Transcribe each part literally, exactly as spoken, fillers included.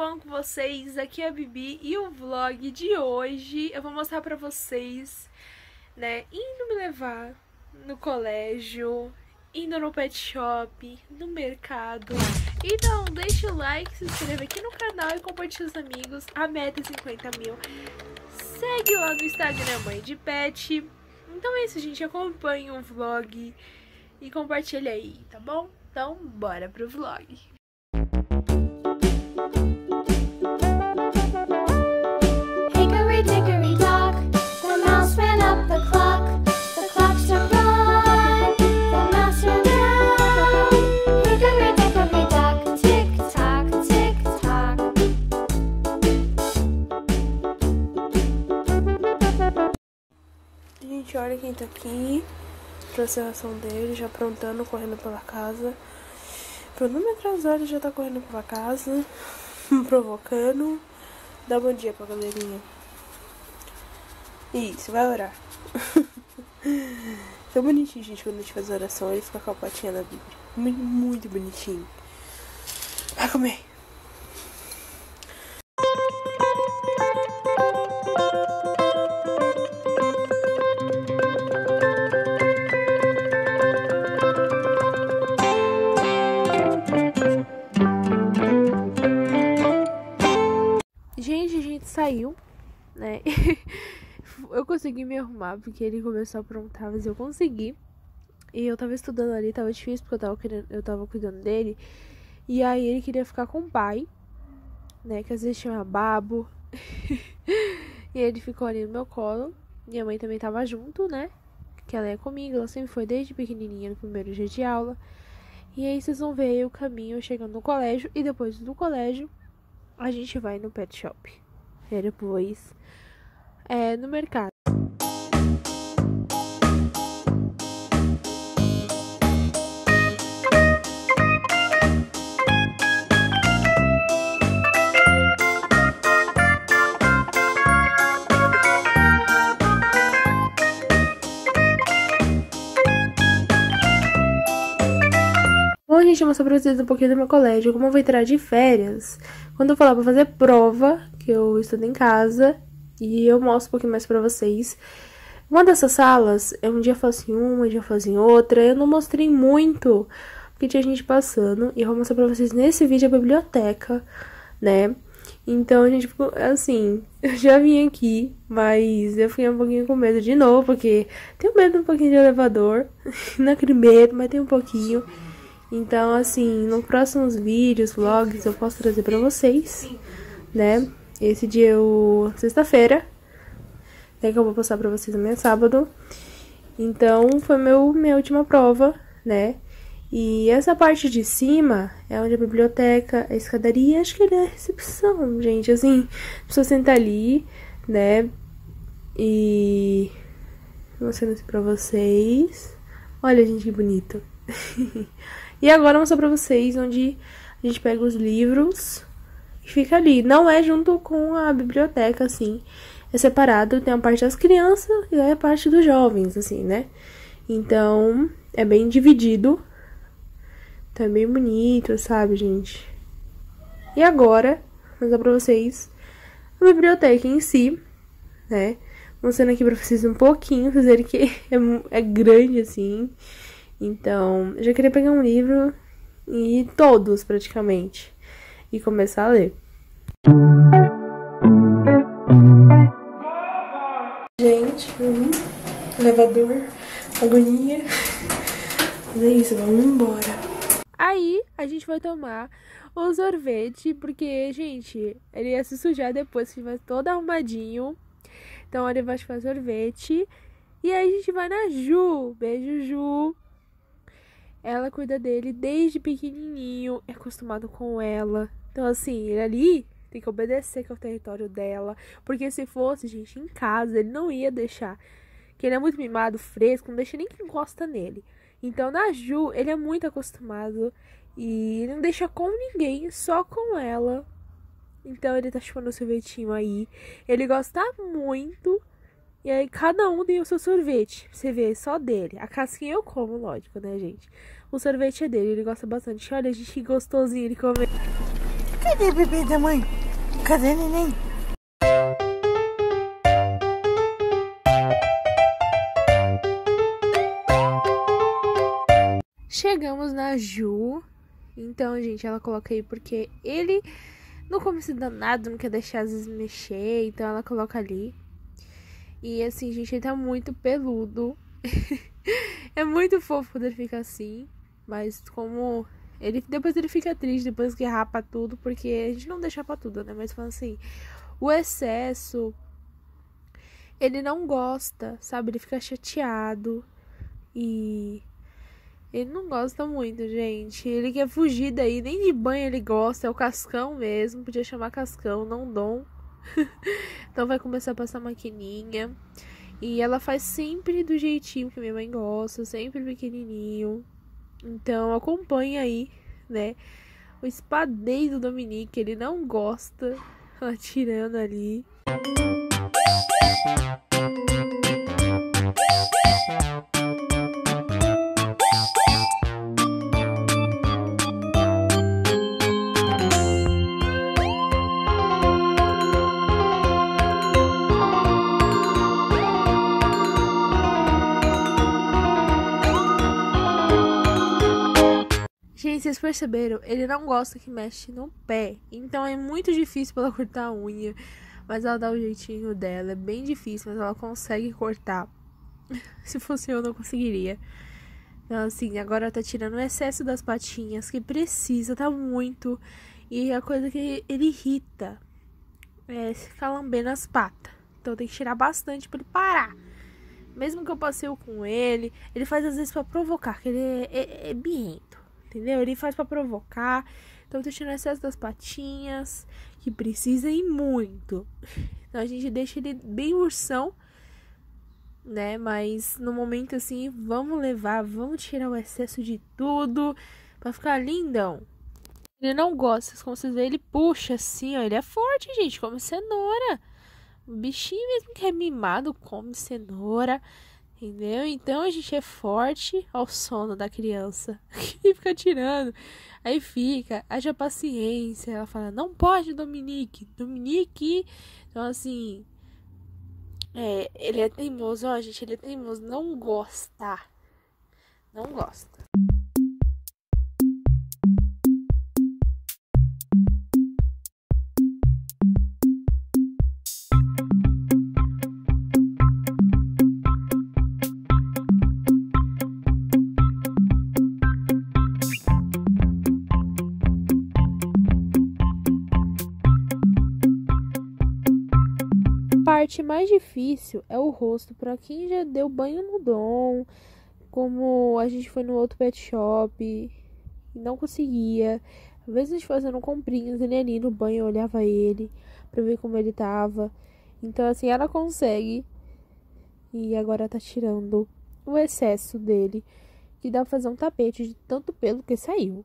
bom com vocês? Aqui é a Bibi e o vlog de hoje eu vou mostrar pra vocês, né, indo me levar no colégio, indo no pet shop, no mercado. Então deixa o like, se inscreve aqui no canal e compartilha com os amigos. A meta é cinquenta mil. Segue lá no Instagram Mãe de Pet. Então é isso, gente, acompanha o vlog e compartilha aí, tá bom? Então bora pro vlog. Gente, olha quem tá aqui. Trouxe a ração dele, já aprontando, correndo pela casa. Pra não me atrasar, ele já tá correndo pela casa, me provocando. Dá bom dia pra galerinha. Isso, vai orar. Tão bonitinho, gente, quando a gente faz oração, ele fica com a patinha na Bíblia. Muito, muito bonitinho. Vai comer. Gente, a gente saiu, né? Eu consegui me arrumar porque ele começou a aprontar, mas eu consegui. E eu tava estudando ali, tava difícil porque eu tava, querendo, eu tava cuidando dele. E aí ele queria ficar com o pai, né? Que às vezes tinha babo. E ele ficou ali no meu colo. Minha mãe também tava junto, né? Que ela é comigo, ela sempre foi desde pequenininha no primeiro dia de aula. E aí vocês vão ver o caminho chegando no colégio. E depois do colégio a gente vai no pet shop. E depois é, no mercado. Bom, gente, eu vou mostrar pra vocês um pouquinho do meu colégio, como eu vou entrar de férias. Quando eu falar pra fazer prova, que eu estudo em casa, e eu mostro um pouquinho mais pra vocês. Uma dessas salas, um dia eu faço em uma, um dia eu faço em outra. Eu não mostrei muito, porque tinha gente passando. E eu vou mostrar pra vocês nesse vídeo a biblioteca, né? Então, a gente ficou, assim, eu já vim aqui, mas eu fiquei um pouquinho com medo de novo, porque tenho medo um pouquinho de elevador. Não aquele medo, mas tem um pouquinho. Então, assim, nos próximos vídeos, vlogs, eu posso trazer pra vocês, né? Esse dia eu... sexta-feira, né, que eu vou postar pra vocês amanhã, sábado. Então, foi meu, minha última prova, né? E essa parte de cima é onde a biblioteca, a escadaria, acho que ele é a recepção, gente. Assim, a pessoa senta ali, né? E... vou mostrando assim pra vocês. Olha, gente, que bonito. E agora eu vou mostrar pra vocês onde a gente pega os livros e fica ali. Não é junto com a biblioteca, assim. É separado, tem a parte das crianças e a parte dos jovens, assim, né? Então, é bem dividido. Então, é bem bonito, sabe, gente? E agora, vou mostrar pra vocês a biblioteca em si, né? Mostrando aqui pra vocês um pouquinho, vocês verem que é, é grande, assim. Então, eu já queria pegar um livro, e todos praticamente, e começar a ler. Gente, uhum, elevador, agonia. Mas é isso, vamos embora. Aí, a gente vai tomar o sorvete, porque, gente, ele ia se sujar depois que estiver todo arrumadinho. Então, ele vai fazer sorvete. E aí, a gente vai na Ju. Beijo, Ju. Ela cuida dele desde pequenininho, é acostumado com ela. Então, assim, ele ali tem que obedecer, que é o território dela. Porque se fosse, gente, em casa, ele não ia deixar. Porque ele é muito mimado, fresco, não deixa nem que encosta nele. Então, na Ju, ele é muito acostumado e não deixa com ninguém, só com ela. Então, ele tá chupando o sorvetinho aí. Ele gosta muito. E aí, cada um tem o seu sorvete. Você vê, só dele. A casquinha eu como, lógico, né, gente? O sorvete é dele, ele gosta bastante. Olha, gente, que gostosinho ele comer. Cadê o bebê da mãe? Cadê neném? Chegamos na Ju. Então, gente, ela coloca aí porque ele no começo danado não quer deixar às vezes mexer. Então ela coloca ali. E assim, gente, ele tá muito peludo. É muito fofo quando ele fica assim. Mas como ele depois ele fica triste, depois que rapa tudo. Porque a gente não deixa pra tudo, né? Mas falando assim, o excesso ele não gosta, sabe? Ele fica chateado. E ele não gosta muito, gente. Ele quer fugir daí. Nem de banho ele gosta. É o Cascão mesmo. Podia chamar Cascão, não Dom. Então vai começar a passar maquininha. E ela faz sempre do jeitinho que minha mãe gosta. Sempre pequenininho. Então acompanha aí, né? O espadeio do Dominique. Ele não gosta. Ela tirando ali. Gente, vocês perceberam? Ele não gosta que mexe no pé. Então é muito difícil pra ela cortar a unha. Mas ela dá o jeitinho dela. É bem difícil, mas ela consegue cortar. Se fosse eu, não conseguiria. Então, assim, agora ela tá tirando o excesso das patinhas. Que precisa, tá muito. E a coisa que ele irrita é ficar lambendo as patas. Então tem que tirar bastante pra ele parar. Mesmo que eu passeio com ele, ele faz às vezes pra provocar, que ele é, é, é birrento. Entendeu? Ele faz pra provocar. Então eu tô tirando excesso das patinhas. Que precisa ir muito. Então a gente deixa ele bem ursão. Né? Mas no momento assim, vamos levar. Vamos tirar o excesso de tudo. Pra ficar lindão. Ele não gosta. Como vocês veem, ele puxa assim, ó. Ele é forte, gente. Come cenoura. O bichinho mesmo que é mimado come cenoura. Entendeu? Então a gente é forte ao sono da criança. E fica tirando. Aí fica, haja paciência. Ela fala, não pode, Dominique. Dominique. Então assim, é, ele é teimoso, ó, gente. Ele é teimoso. Não gosta. Não gosta. A parte mais difícil é o rosto, para quem já deu banho no Dom, como a gente foi no outro pet shop e não conseguia. Às vezes a gente fazendo comprinhas, ele ali no banho, eu olhava ele pra ver como ele tava. Então assim, ela consegue. E agora tá tirando o excesso dele, que dá pra fazer um tapete de tanto pelo que saiu.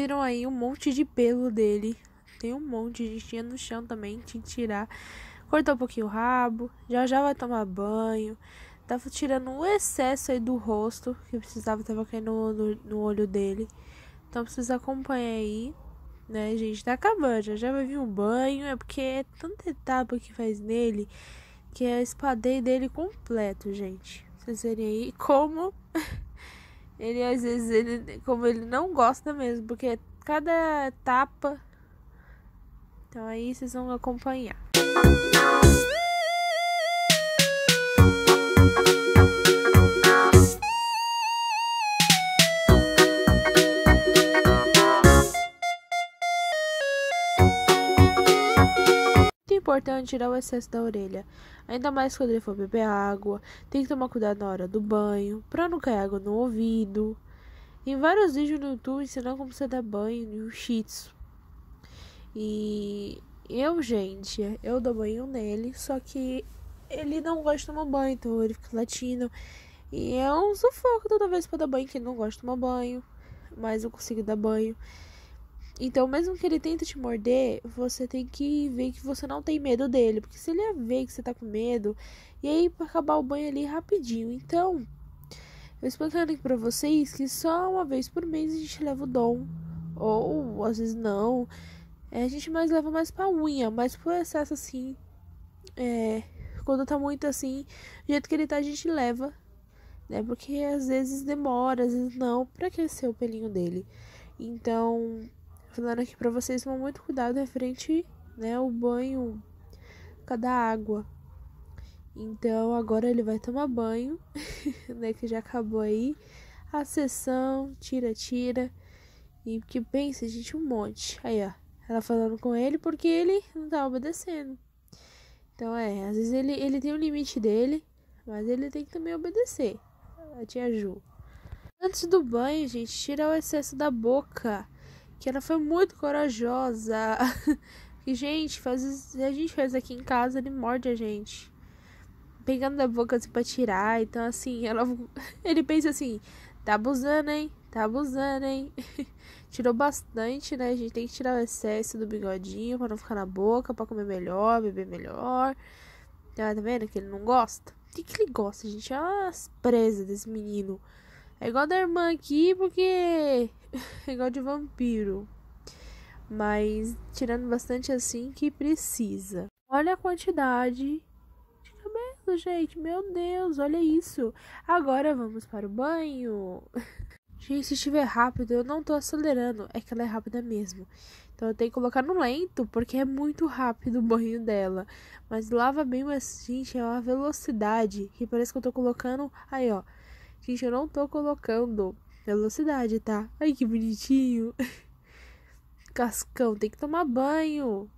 viram aí um monte de pelo dele. Tem um monte, a gente tinha no chão também, tinha que tirar. Cortou um pouquinho o rabo, já já vai tomar banho. Tava tirando um excesso aí do rosto, que precisava, tava caindo no, no, no olho dele. Então precisa acompanhar aí, né, gente? Tá acabando, já já vai vir um banho. É porque é tanta etapa que faz nele, que é espadei dele completo, gente. Vocês verem aí como ele, às vezes, ele, como ele não gosta mesmo, porque cada etapa. Então aí vocês vão acompanhar. É importante tirar o excesso da orelha, ainda mais quando ele for beber água. Tem que tomar cuidado na hora do banho, pra não cair água no ouvido. Tem vários vídeos no YouTube ensinando como você dar banho no Shih Tzu. E eu, gente, eu dou banho nele, só que ele não gosta de tomar banho, então ele fica latindo. E é um sufoco toda vez pra dar banho, que ele não gosta de tomar banho, mas eu consigo dar banho. Então, mesmo que ele tente te morder, você tem que ver que você não tem medo dele. Porque se ele ver que você tá com medo, e aí pra acabar o banho ali rapidinho. Então, eu explicando aqui pra vocês que só uma vez por mês a gente leva o Dom. Ou, às vezes não. É, a gente mais leva mais pra unha, mas por excesso assim. É, quando tá muito assim, do jeito que ele tá, a gente leva. Né? Porque às vezes demora, às vezes não, pra crescer o pelinho dele. Então, falando aqui pra vocês, tomar muito cuidado referente, né, o banho, cada água. Então, agora ele vai tomar banho, né, que já acabou aí a sessão, tira, tira. E que pensa, gente, um monte. Aí, ó, ela falando com ele porque ele não tá obedecendo. Então, é, às vezes ele, ele tem o limite dele, mas ele tem que também obedecer. A tia Ju. Antes do banho, gente, tira o excesso da boca. Que ela foi muito corajosa. Que, gente, faz, a gente faz aqui em casa, ele morde a gente. Pegando da boca assim pra tirar. Então, assim, ela, ele pensa assim: tá abusando, hein? Tá abusando, hein? Tirou bastante, né? A gente tem que tirar o excesso do bigodinho pra não ficar na boca, pra comer melhor, beber melhor. Tá vendo que ele não gosta? O que, que ele gosta, gente? É as presas desse menino. É igual da irmã aqui, porque é igual de vampiro. Mas tirando bastante assim que precisa. Olha a quantidade de cabelo, gente. Meu Deus, olha isso. Agora vamos para o banho. Gente, se estiver rápido, eu não tô acelerando. É que ela é rápida mesmo. Então eu tenho que colocar no lento, porque é muito rápido o banho dela. Mas lava bem, mas, gente, é uma velocidade que parece que eu tô colocando... Aí, ó. Gente, eu não tô colocando velocidade, tá? Ai, que bonitinho. Cascão, tem que tomar banho.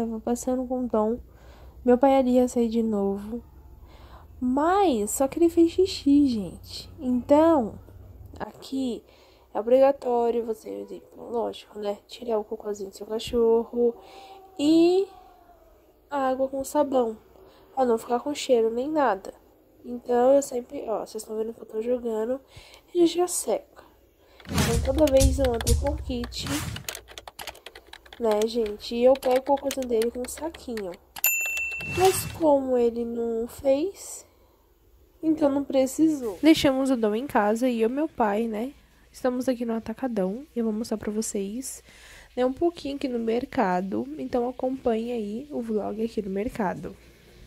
tava passando com o Tom. Meu pai ia sair de novo. Mas, só que ele fez xixi, gente. Então, aqui é obrigatório você, lógico, né? Tirar o cocôzinho do seu cachorro e a água com sabão. Pra não ficar com cheiro nem nada. Então, eu sempre, ó, vocês estão vendo que eu tô jogando e já seca. Então, toda vez eu ando com kit, né, gente? E eu pego o cocôzinho dele com um saquinho. Mas como ele não fez, então não precisou. Deixamos o Dom em casa e eu e meu pai, né? Estamos aqui no Atacadão e eu vou mostrar pra vocês, né, um pouquinho aqui no mercado. Então acompanhe aí o vlog aqui no mercado.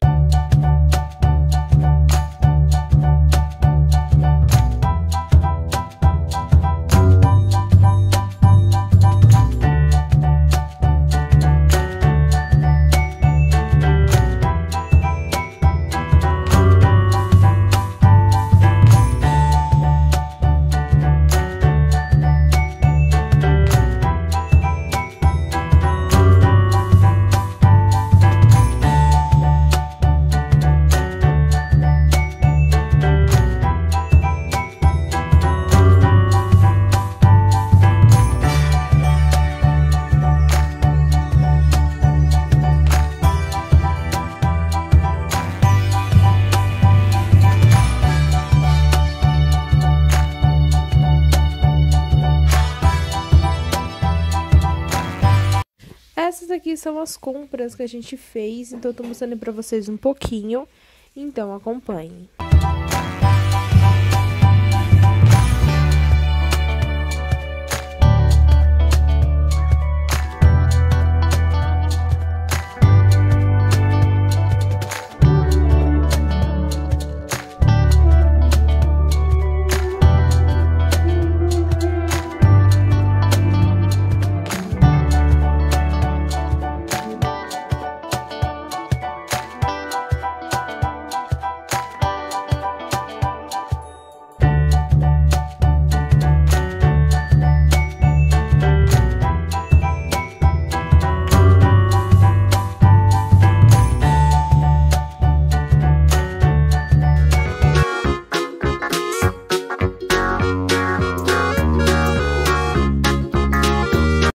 Essas aqui são as compras que a gente fez, então eu tô mostrando pra vocês um pouquinho, então acompanhem.